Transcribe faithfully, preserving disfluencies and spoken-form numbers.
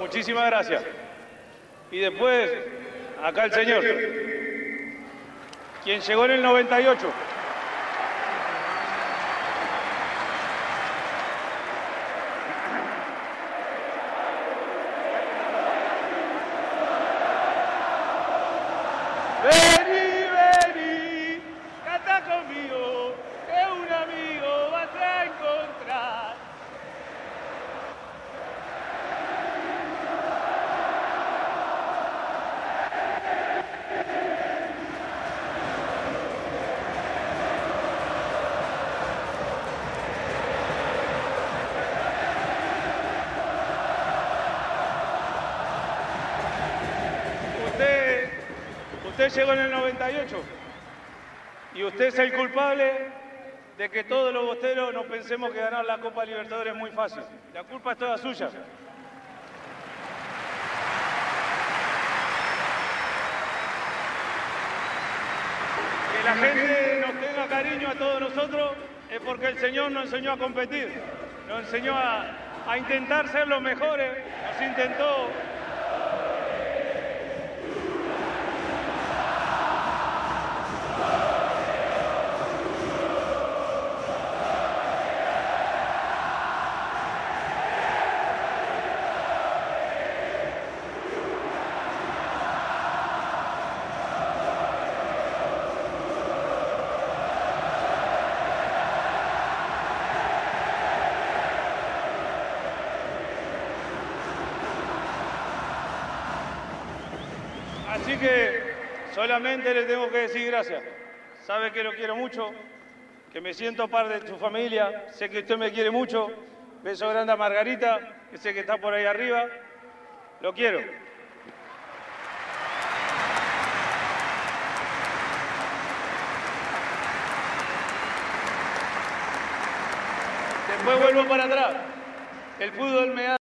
Muchísimas gracias. Y después, acá el señor, quien llegó en el noventa y ocho. Vení, vení, canta conmigo, que un amigo vas a encontrar. Usted, usted llegó en el noventa y ocho y usted es el culpable de que todos los bosteros no pensemos que ganar la Copa Libertadores es muy fácil. La culpa es toda suya. Que la gente nos tenga cariño a todos nosotros es porque el Señor nos enseñó a competir, nos enseñó a, a intentar ser los mejores, nos intentó. Así que solamente le tengo que decir gracias. Sabe que lo quiero mucho, que me siento parte de su familia, sé que usted me quiere mucho. Beso grande a Margarita, que sé que está por ahí arriba. Lo quiero. Después vuelvo para atrás. El fútbol me da